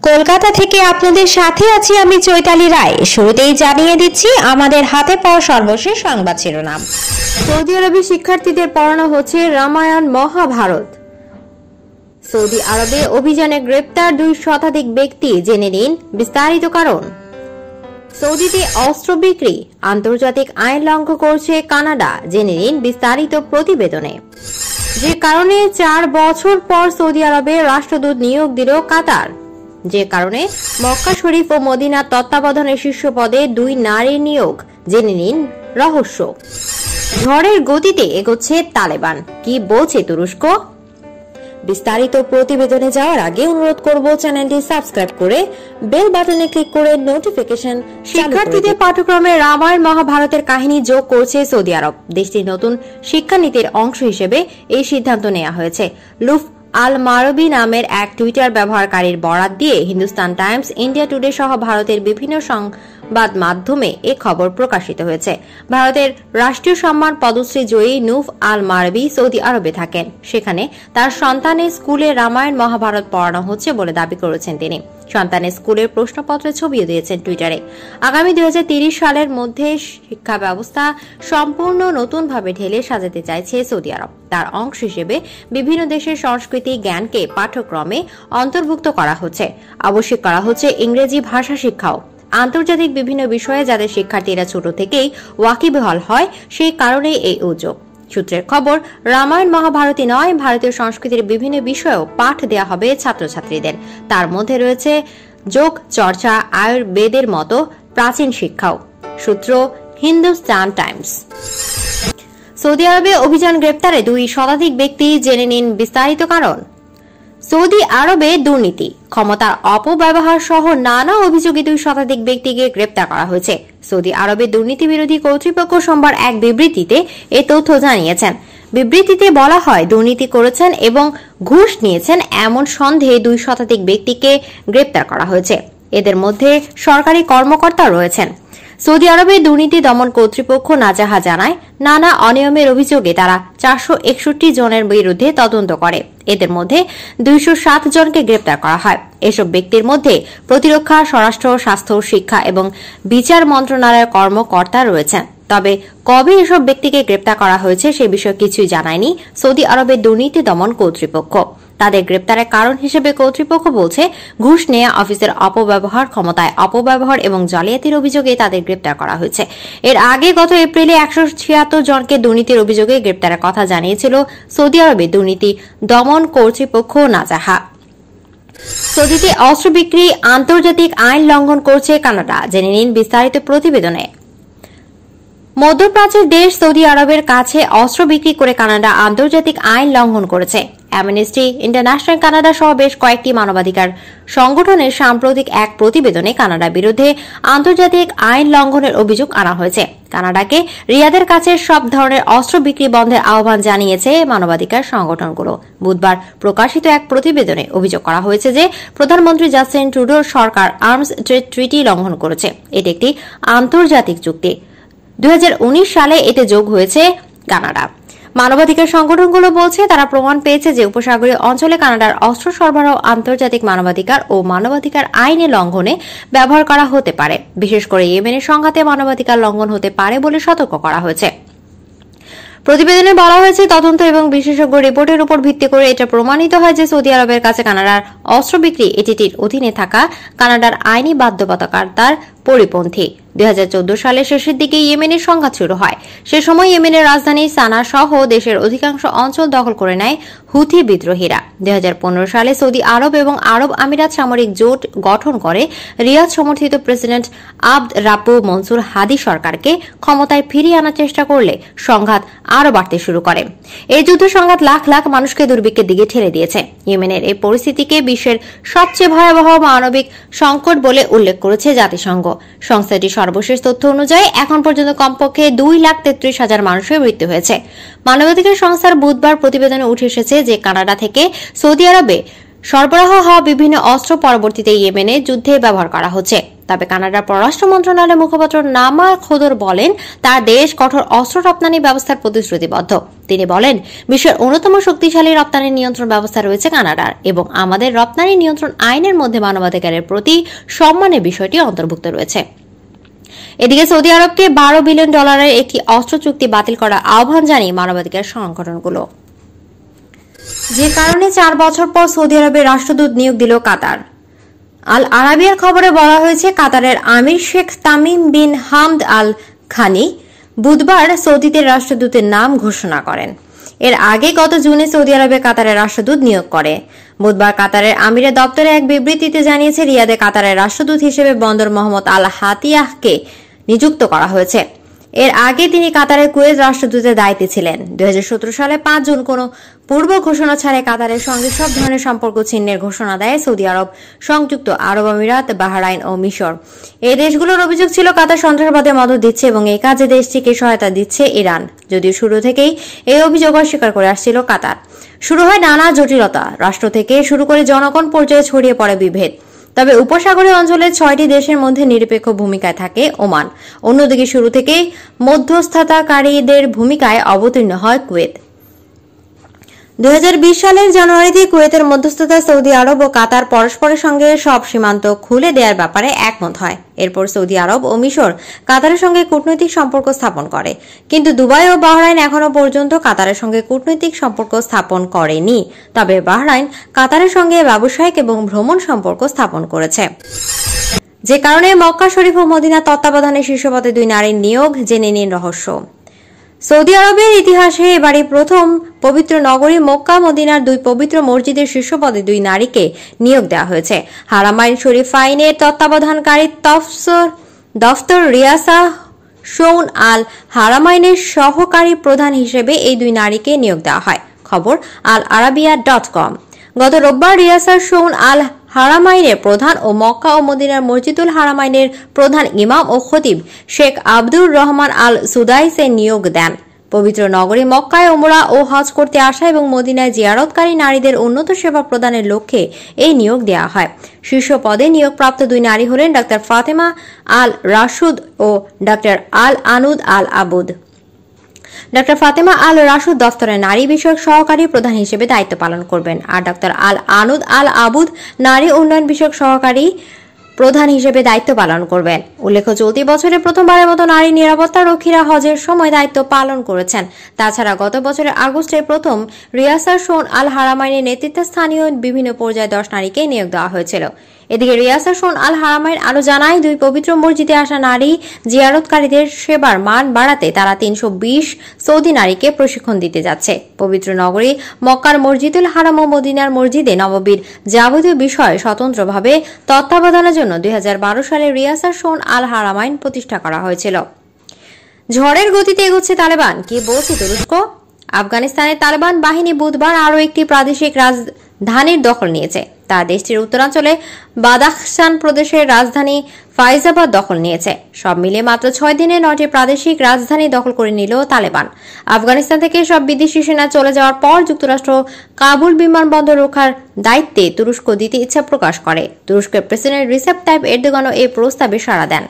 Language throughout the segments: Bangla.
কলকাতা থেকে আপনাদের সাথে আছি আমি চৈতালি রায়। শুরুতেই জানিয়ে দিচ্ছি আমাদের হাতে পাওয়া সর্বশেষ সংবাদ শিরোনাম। সৌদি আরবে শিক্ষার্থীদের পড়ানো হচ্ছে রামায়ণ মহাভারত। সৌদি আরবে অভিযানে গ্রেপ্তার 2 শতাধিক ব্যক্তি, জেনে নিন বিস্তারিত কারণ। সৌদিতে অস্ত্র বিক্রি, আন্তর্জাতিক আইন লঙ্ঘন করছে কানাডা, জেনে নিন বিস্তারিত প্রতিবেদনে। যে কারণে 4 বছর পর সৌদি আরবে রাষ্ট্রদূত নিয়োগ দিল কাতার, যে কারণে মক্কা শরীফ ও মদিনার তত্ত্বাবধানের শীর্ষ পদে 2 নারীর নিয়োগ, জেনে নিন রহস্য। ঝড়ের গতিতে এগোচ্ছে তালেবান, কি বলছে তুরস্ক? বিস্তারিত প্রতিবেদনে যাওয়ার আগে অনুরোধ করব চ্যানেলটি সাবস্ক্রাইব করে বেল বাটনে ক্লিক করে নোটিফিকেশন। শিক্ষার্থীদের পাঠ্যক্রমে রামায়ণ মহাভারতের কাহিনী যোগ করছে সৌদি আরব। দেশটির নতুন শিক্ষানীতির অংশ হিসেবে এই সিদ্ধান্ত নেওয়া হয়েছে। লুফ আল মারবি নামের এক টুইটার ব্যবহারকারীর বরাত দিয়ে হিন্দুস্তান টাইমস, ইন্ডিয়া টুডে সহ ভারতের বিভিন্ন সংবাদ মাধ্যমে এ খবর প্রকাশিত হয়েছে। ভারতের রাষ্ট্রীয় সম্মান পদ্মশ্রী জয়ী নুফ আল মারবি সৌদি আরবে থাকেন। সেখানে তার সন্তানের স্কুলে রামায়ণ মহাভারত পড়ানো হচ্ছে বলে দাবি করেছেন তিনি। সন্তানের স্কুলের প্রশ্নপত্রের ছবিও দিয়েছেন টুইটারে। আগামী 2030 সালের মধ্যে শিক্ষা ব্যবস্থা সম্পূর্ণ নতুনভাবে ঢেলে সাজাতে চাইছে সৌদি আরব। তার অংশ হিসেবে বিভিন্ন দেশের সংস্কৃতি জ্ঞানকে পাঠ্যক্রমে অন্তর্ভুক্ত করা হচ্ছে। আবশ্যক করা হচ্ছে ইংরেজি ভাষা শিক্ষাও। আন্তর্জাতিক বিভিন্ন বিষয়ে যাদের শিক্ষার্থীরা ছোট থেকেই ওয়াকিবহাল হয়, সেই কারণেই এই উদ্যোগ। সূত্রের খবর, রামায়ণ মহাভারতই নয়, ভারতীয় সংস্কৃতির বিভিন্ন বিষয়েও পাঠ দেওয়া হবে ছাত্রছাত্রীদের। তার মধ্যে রয়েছে যোগ, চর্চা, আয়ুর্বেদের মতো প্রাচীন শিক্ষাও। সূত্র হিন্দুস্তান টাইমস। সৌদি আরবে অভিযান গ্রেপ্তারে 2 শতাধিক ব্যক্তি, জেনে নিন বিস্তারিত কারণ। সৌদি আরবে দুর্নীতি, ক্ষমতার অপব্যবহার সহ নানা অভিযোগে 2 শতাধিক ব্যক্তিকে গ্রেপ্তার করা হয়েছে। সৌদি আরবে দুর্নীতি বিরোধী কর্তৃপক্ষ সোমবার এক বিবৃতিতে এ তথ্য জানিয়েছেন। বিবৃতিতে বলা হয়, দুর্নীতি করেছেন এবং ঘুষ নিয়েছেন এমন সন্দেহে 2 শতাধিক ব্যক্তিকে গ্রেপ্তার করা হয়েছে। এদের মধ্যে সরকারি কর্মকর্তা রয়েছেন। সৌদি আরবের দুর্নীতি দমন কর্তৃপক্ষ নাজাহা জানায়, নানা অনিয়মের অভিযোগে তারা 461 জনের বিরুদ্ধে তদন্ত করে। এদের মধ্যে 207 জনকে গ্রেপ্তার করা হয়। এসব ব্যক্তির মধ্যে প্রতিরক্ষা, স্বরাষ্ট্র, স্বাস্থ্য, শিক্ষা এবং বিচার মন্ত্রণালয়ের কর্মকর্তা রয়েছেন। তবে কবে এসব ব্যক্তিকে গ্রেপ্তার করা হয়েছে সে বিষয়ে কিছুই জানায়নি সৌদি আরবের দুর্নীতি দমন কর্তৃপক্ষ। তাদের গ্রেপ্তারের কারণ হিসেবে কর্তৃপক্ষ বলছে, ঘুষ নেয়া, অফিসের অপব্যবহার, ক্ষমতায় অপব্যবহার এবং জালিয়াতির অভিযোগে তাদের গ্রেপ্তার করা হয়েছে। এর আগে গত এপ্রিলে 176 জনকে দুর্নীতির অভিযোগে গ্রেপ্তারের কথা জানিয়েছিল সৌদি আরবের দুর্নীতি দমন কর্তৃপক্ষ নাজাহা। সৌদিতে অস্ত্র বিক্রি, আন্তর্জাতিক আইন লঙ্ঘন করছে কানাডা, জেনে নিন বিস্তারিত প্রতিবেদনে। মধ্যপ্রাচ্যের দেশ সৌদি আরবের কাছে অস্ত্র বিক্রি করে কানাডা আন্তর্জাতিক আইন লঙ্ঘন করেছে। অ্যামনেস্টি ইন্টারন্যাশনাল কানাডা সহ বেশ কয়েকটি মানবাধিকার সংগঠনের সাম্প্রতিক এক প্রতিবেদনে কানাডার বিরুদ্ধে আন্তর্জাতিক আইন লঙ্ঘনের অভিযোগ আনা হয়েছে। কানাডাকে রিয়াদের কাছে সব ধরনের অস্ত্র বিক্রি বন্ধের আহ্বান জানিয়েছে মানবাধিকার সংগঠনগুলো। বুধবার প্রকাশিত এক প্রতিবেদনে অভিযোগ করা হয়েছে যে প্রধানমন্ত্রী জাস্টিন ট্রুডোর সরকার আর্মস ট্রেড ট্রিটি লঙ্ঘন করেছে। এটি একটি আন্তর্জাতিক চুক্তি। 2019 সালে এতে যোগ হয়েছে কানাডা। মানবাধিকার সংগঠনগুলো বলছে, তারা প্রমাণ পেয়েছে যে উপসাগরীয় অঞ্চলে কানাডার অস্ত্র সরবরাহ আন্তর্জাতিক মানবাধিকার ও মানবাধিকার আইনে লঙ্ঘনে ব্যবহার করা হতে পারে। বিশেষ করে ইয়েমেনের সংঘাতে মানবাধিকার লঙ্ঘন হতে পারে বলে সতর্ক করা হয়েছে। প্রতিবেদনে বলা হয়েছে, তদন্ত এবং বিশেষজ্ঞ রিপোর্টের উপর ভিত্তি করে এটা প্রমাণিত হয় যে সৌদি আরবের কাছে কানাডার অস্ত্র বিক্রি এটির অধীনে থাকা কানাডার আইনি বাধ্যবাধকতার পরিপন্থী। 2014 সালের শেষের দিকে ইয়েমেনের সংঘাত শুরু হয়। সে সময় ইয়েমেনের রাজধানী সানা সহ দেশের অধিকাংশ অঞ্চল দখল করে নেয় হুথি বিদ্রোহীরা। 2015 সালে সৌদি আরব এবং আরব আমিরাত সামরিক জোট গঠন করে রিয়াদ সমর্থিত প্রেসিডেন্ট আবদ রাব্বু মনসুর হাদি সরকারকে ক্ষমতায় ফিরিয়ে আনার চেষ্টা করলে সংঘাত আরও বাড়তে শুরু করে। এই যুদ্ধ সংঘাত লাখ লাখ মানুষকে দুর্ভিক্ষের দিকে ঠেলে দিয়েছে। ইয়েমেনের এই পরিস্থিতিকে বিশ্বের সবচেয়ে ভয়াবহ মানবিক সংকট বলে উল্লেখ করেছে জাতিসংঘ। সংস্থাটির সর্বশেষ তথ্য অনুযায়ী এখন পর্যন্ত কমপক্ষে 2,33,000 মানুষের মৃত্যু হয়েছে। মানবাধিকার সংস্থার বুধবার প্রতিবেদনে উঠে এসেছে যে কানাডা থেকে সৌদি আরবে সরবরাহ হওয়া বিভিন্ন অস্ত্র পরবর্তীতে ইয়েমেনে যুদ্ধে ব্যবহার করা হচ্ছে। তবে কানাডার পররাষ্ট্র মন্ত্রণালয়ের মুখপাত্র নামা খোদর বলেন, তার দেশ কঠোর অস্ত্র রপ্তানি ব্যবস্থার প্রতিশ্রুতিবদ্ধ। তিনি বলেন, বিশ্বের অন্যতম শক্তিশালী রপ্তানি নিয়ন্ত্রণ ব্যবস্থা রয়েছে কানাডার এবং আমাদের রপ্তানি নিয়ন্ত্রণ আইনের মধ্যে মানবাধিকারের প্রতি সম্মানের বিষয়টি অন্তর্ভুক্ত রয়েছে। এদিকে সৌদি আরবকে $12 বিলিয়ন একটি অস্ত্র চুক্তি বাতিল করার আহ্বান জানিয়ে মানবাধিকার সংগঠনগুলো, যে কারণে 4 বছর পর সৌদি আরবের রাষ্ট্রদূত নিয়োগ দিল কাতার। আল আরাবিয়ার খবরে বলা হয়েছে, কাতারের আমির শেখ তামিম বিন হামদ আল খানি বুধবার সৌদিতে রাষ্ট্রদূতের নাম ঘোষণা করেন। এর আগে গত জুনে সৌদি আরবে কাতারের রাষ্ট্রদূত নিয়োগ করে। বুধবার কাতারের আমিরের দপ্তরে এক বিবৃতিতে জানিয়েছে, রিয়াদে কাতারের রাষ্ট্রদূত হিসেবে বন্দর মোহাম্মদ আল হাতিয়াহকে নিযুক্ত করা হয়েছে। এর আগে তিনি কাতারের কুয়েত রাষ্ট্রদূতের দায়িত্বে ছিলেন। 2017 সালে 5 জুন কোনো পূর্ব ঘোষণা ছাড়াই কাতারের সঙ্গে সব ধরনের সম্পর্ক ছিন্নের ঘোষণা দেয় সৌদি আরব, সংযুক্ত আরব আমিরাত, বাহরাইন ও মিশর। এই দেশগুলোর অভিযোগ ছিল কাতার সন্ত্রাসবাদে মদদ দিচ্ছে এবং এই কাজে দেশটিকে সহায়তা দিচ্ছে ইরান, যদিও শুরু থেকেই এই অভিযোগ অস্বীকার করে আসছিল কাতার। শুরু হয় নানা জটিলতা, রাষ্ট্র থেকে শুরু করে জনগণ পর্যায়ে ছড়িয়ে পড়ে বিভেদ। তবে উপসাগরীয় অঞ্চলের 6টি দেশের মধ্যে নিরপেক্ষ ভূমিকায় থাকে ওমান। অন্যদিকে শুরু থেকেই মধ্যস্থতাকারীদের ভূমিকায় অবতীর্ণ হয় কুয়েত। 2020 সালের জানুয়ারিতে কুয়েতের মধ্যস্থতায় সৌদি আরব ও কাতার পরস্পরের সঙ্গে সব সীমান্ত খুলে দেওয়ার ব্যাপারে একমত হয়। এরপর সৌদি আরব ও মিশর কাতারের সঙ্গে কূটনৈতিক সম্পর্ক স্থাপন করে, কিন্তু দুবাই ও বাহরাইন এখনো পর্যন্ত কাতারের সঙ্গে কূটনৈতিক সম্পর্ক স্থাপন করেনি। তবে বাহরাইন কাতারের সঙ্গে ব্যবসায়িক এবং ভ্রমণ সম্পর্ক স্থাপন করেছে, যে কারণে মক্কা শরীফ ও মদিনা তত্ত্বাবধানে শীর্ষপদে 2 নারীর নিয়োগ। জেনে নিন রহস্য। সৌদি আরবের ইতিহাসে এবারই প্রথম পবিত্র নগরী মক্কা মদিনার 2 পবিত্র মসজিদের শীর্ষপদে 2 নারীকে নিয়োগ দেওয়া হয়েছে। হারামাইন শরীফাইনের তত্ত্বাবধানকারী দফতর রিয়াসা শৌন আল হারামাইনের সহকারী প্রধান হিসেবে এই 2 নারীকে নিয়োগ দেওয়া হয়। খবর al-arabiya.com। গত রোববার রিয়াসা শৌন আল হারামাইনের প্রধান ও মক্কা ও মদিনার মসজিদুল হারামাইনের প্রধান ইমাম ও খতিব শেখ আব্দুর রহমান আল সুদাইসে নিয়োগ দেন। পবিত্র নগরী মক্কায় ওমরা ও হজ করতে আসা এবং মদিনায় জিয়ারতকারী নারীদের উন্নত সেবা প্রদানের লক্ষ্যে এই নিয়োগ দেওয়া হয়। শীর্ষ পদে নিয়োগপ্রাপ্ত 2 নারী হলেন ডাক্তার ফাতেমা আল রাশুদ ও ডাক্তার আল আনুদ আল আবুদ। ডাক্তার ফাতেমা আল রাশুদ দফতরের নারী বিষয়ক সহকারী প্রধান হিসেবে দায়িত্ব পালন করবেন, আর ডাক্তার আল আনুদ আল আবুদ নারী উন্নয়ন বিষয়ক সহকারী প্রধান হিসেবে দায়িত্ব পালন করবেন। উল্লেখ্য, চলতি বছরে প্রথমবারের মতো নারী নিরাপত্তা রক্ষীরা হজের সময় দায়িত্ব পালন করেছেন। তাছাড়া গত বছরের আগস্টে প্রথম রিয়াসা শৌন আল হারামাইনের নেতৃত্বে স্থানীয় বিভিন্ন পর্যায়ে 10 নারীকে নিয়োগ দেওয়া হয়েছিল। এদিকে রিয়াসা শৌন আল হারামাইন আরো জানায়, 2 পবিত্র মসজিদে আসা নারী জিয়ারতকারীদের সেবার মান বাড়াতে তারা 320 সৌদি নারীকে প্রশিক্ষণ দিতে যাচ্ছে। পবিত্র নগরী মক্কার মসজিদুল হারাম ও মদিনার মসজিদে নববীর যাবতীয় বিষয় স্বতন্ত্রভাবে তত্ত্বাবধানের জন্য 2012 সালে রিয়াসা শৌন আল হারামাইন প্রতিষ্ঠা করা হয়েছিল। ঝড়ের গতিতে এগোচ্ছে তালেবান, কি বলছে তুরস্ক? আফগানিস্তানের তালেবান বাহিনী বুধবার আরও একটি প্রাদেশিক রাজধানীর দখল নিয়েছে। তা দেশটির উত্তরাঞ্চলে বাদাখশান প্রদেশের রাজধানী ফাইজাবাদ দখল নিয়েছে। সব মিলিয়ে মাত্র 6 দিনে 9টি প্রাদেশিক রাজধানী দখল করে নিল তালেবান। আফগানিস্তান থেকে সব বিদেশি সেনা চলে যাওয়ার পর যুক্তরাষ্ট্র কাবুল বিমানবন্দর রক্ষার দায়িত্বে তুরস্ক দিতে ইচ্ছা প্রকাশ করে। তুরস্কের প্রেসিডেন্ট রিসেপ তাইপ এরদোগানও এই প্রস্তাবে সাড়া দেন।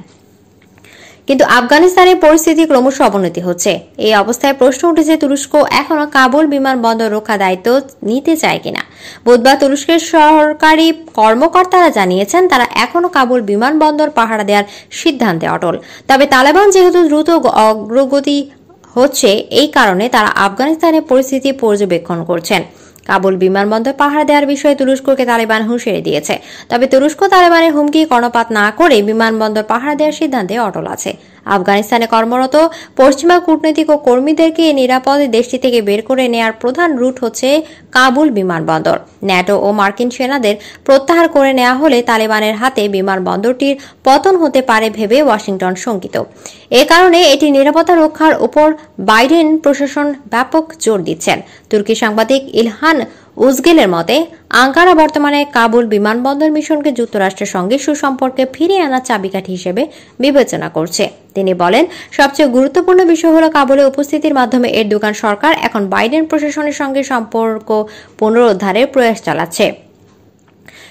কিন্তু আফগানিস্তানের পরিস্থিতি ক্রমশ অবনতি হচ্ছে। এই অবস্থায় প্রশ্ন উঠেছে, তুরস্ক এখনো কাবুল বিমানবন্দর রক্ষা দায়িত্ব নিতে চায় কিনা। বুধবার তুরস্কের সরকারি কর্মকর্তারা জানিয়েছেন, তারা এখনো কাবুল বিমানবন্দর পাহারা দেওয়ার সিদ্ধান্তে অটল। তবে তালেবান যেহেতু দ্রুত অগ্রগতি হচ্ছে, এই কারণে তারা আফগানিস্তানের পরিস্থিতি পর্যবেক্ষণ করছেন। কাবুল বিমানবন্দর পাহারা দেওয়ার বিষয়ে তুরস্ককে তালেবান হুঁশিয়ারি দিয়েছে। তবে তুরস্ক তালেবানের হুমকি কর্ণপাত না করে বিমানবন্দর পাহারা দেওয়ার সিদ্ধান্তে অটল আছে। আফগানিস্তানে কর্মরত পশ্চিমা কূটনৈতিক ও কর্মীদেরকে নিরাপদে দেশটি থেকে বের করে নেওয়ার প্রধান রুট হচ্ছে কাবুল বিমানবন্দর। ন্যাটো ও মার্কিন সেনাদের প্রত্যাহার করে নেওয়া হলে তালেবানের হাতে বিমানবন্দরটির পতন হতে পারে ভেবে ওয়াশিংটন শঙ্কিত। এ কারণে এটি নিরাপত্তা রক্ষার উপর বাইডেন প্রশাসন ব্যাপক জোর দিচ্ছেন। তুর্কি সাংবাদিক ইলহান উজগেলের মতে, আঙ্কারা বর্তমানে কাবুল বিমানবন্দর মিশনকে যুক্তরাষ্ট্রের সঙ্গে সুসম্পর্কে ফিরিয়ে আনার চাবিকাঠি হিসেবে বিবেচনা করছে। তিনি বলেন, সবচেয়ে গুরুত্বপূর্ণ বিষয় হল কাবুলে উপস্থিতির মাধ্যমে এরদোগান সরকার এখন বাইডেন প্রশাসনের সঙ্গে সম্পর্ক পুনরুদ্ধারের প্রয়াস চালাচ্ছে।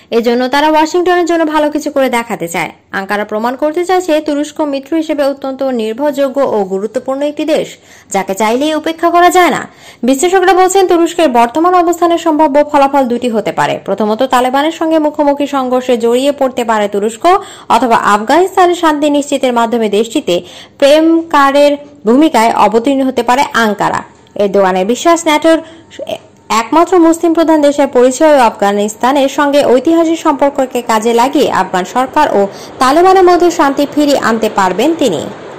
এজন্য তারা ওয়াশিংটনের জন্য ভালো কিছু করে দেখাতে চায়। আঙ্কারা প্রমাণ করতে চাইছে তুরস্ক মিত্র হিসেবে অত্যন্ত নির্ভরযোগ্য ও গুরুত্বপূর্ণ একটি দেশ, যাকে চাইলেই উপেক্ষা করা যায় না। বিশ্লেষকরা বলছেন তুরস্কের বর্তমান অবস্থানের সম্ভাব্য ফলাফল দুটি হতে পারে। প্রথমত, তালেবানের সঙ্গে মুখোমুখি সংঘর্ষে জড়িয়ে পড়তে পারে তুরস্ক, অথবা আফগানিস্তানের শান্তি নিশ্চিতের মাধ্যমে দেশটিতে প্রেমকারের ভূমিকায় অবতীর্ণ হতে পারে আঙ্কারা। এরদোগানের বিশ্বাস, ন্যাটোর একমাত্র মুসলিম প্রধান দেশের পরিচয় ও আফগানিস্তানের সঙ্গে ঐতিহাসিক সম্পর্ককে কাজে লাগিয়ে আফগান সরকার ও তালেবানের মধ্যে শান্তি ফিরিয়ে আনতে পারবেন তিনি।